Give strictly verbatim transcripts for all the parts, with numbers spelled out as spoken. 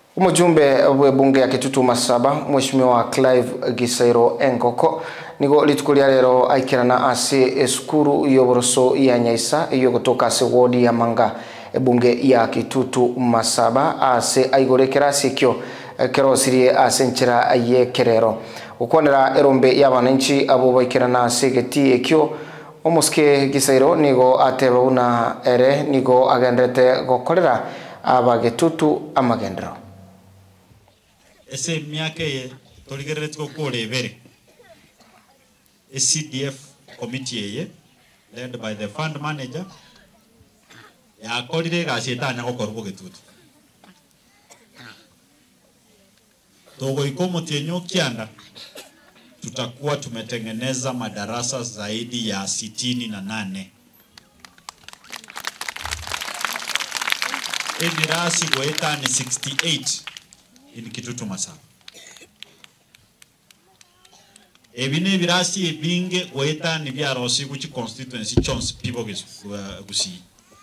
Umujumbe wa bunge ya Kitutu Masaba Mheshimiwa Clive Gisairo Enkoko nigo litukulia lero aikirana ase eskuru yoboroso ya Nyaisa iyo kutoka ase wodi ya Manga bunge ya Kitutu Masaba ase aigorekera sikyo kerosirie ase nchira aye kerero ukondera erombe y'abananchi abo baikirana ase geti ekyo omuske Gisairo nigo ateba una ere nigo agendete gokorera abagetutu amagendero ese myaka ye toligeretse kukole bere a C D F committee ye led by the fund manager ya kolire gashetanya gokorwa Kitutu togo ikomo tienyo kianda tutakuwa tumetengeneza madarasa zaidi ya sitini na nane emirasi goeta ni sixty-eight in Kitutu Masaba. Ebine birasi ebinge goeta ni byarosi kuchi constituency chons pibo gusi.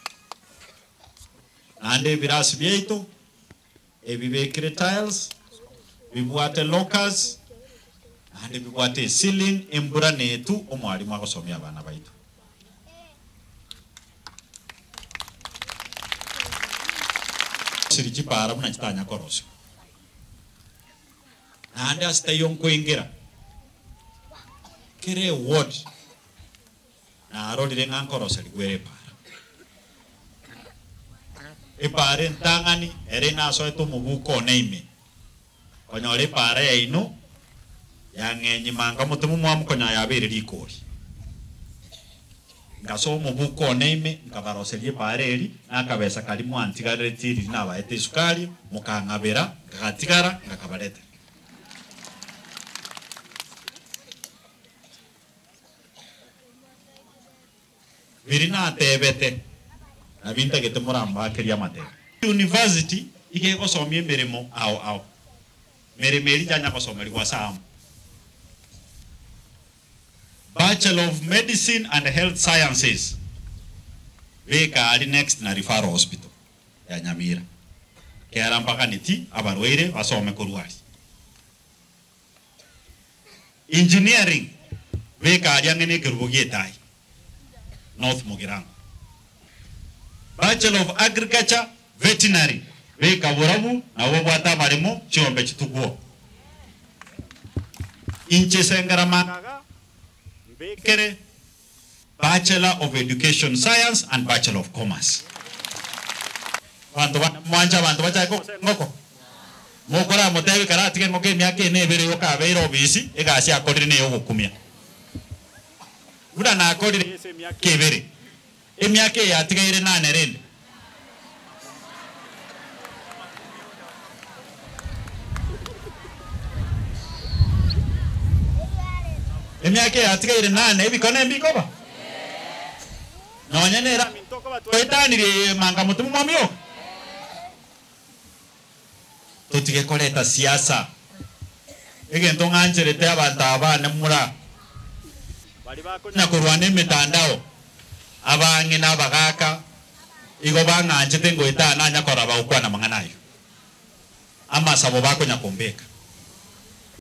Ande birasi byeito ebibekire tiles bibuate lockers ande bibuate ceiling embura netu omwalimu akosomya abana baitu. Sirichi para muna chitanya koroso. Ande asita yonko ingira kere ward na arolire ngankorosa ligwere para e pare ntangani ere naso eto mubuko neime konyore para ya ino yangenyi manga mutumu mwamu konya yabere likori ngaso mubuko neime ngabaroselie pare eri nakabesa kali mwantigare tiri naba ete sukari mukangabera ngakatigara ngakabarete virina tebete abinta gete muramba keria mate university ike kosomye meremo ao ao meremeri janya kosomeri kwa sam Bachelor of Medicine and Health Sciences beka ali next na referral hospital ya Nyamira kera mpaka niti abarwere basome kuruari engineering beka ali angene kerubogie tai North Mugirango. Bachelor of Agriculture, Veterinary. Beka burabu na wabwata marimo chiombe chitukuo. Inche sengaramanaga bekere Bachelor of Education Science and Bachelor of Commerce. Bantu mwanja bantu bacha ko ngoko. Mokora motewe karati ke ngoke myake nebere yoka beiro bisi egasi akodire ne yogukumia. Uda na akodire ese myake ebere. Emyake ya tigaire nane rende. Emyake ya tigaire nane ebikone mbikoba. Nonyene ra mintoko batwetanire manga mutumu mwamyo. Tutige koleta siasa. Egento ngancherete abantu abana mura. Bali bakonya kurwane mitandao abange nabagaka igo banganje tengo etana nyakora ba ukwana manganayo amasabo bakonya kombeka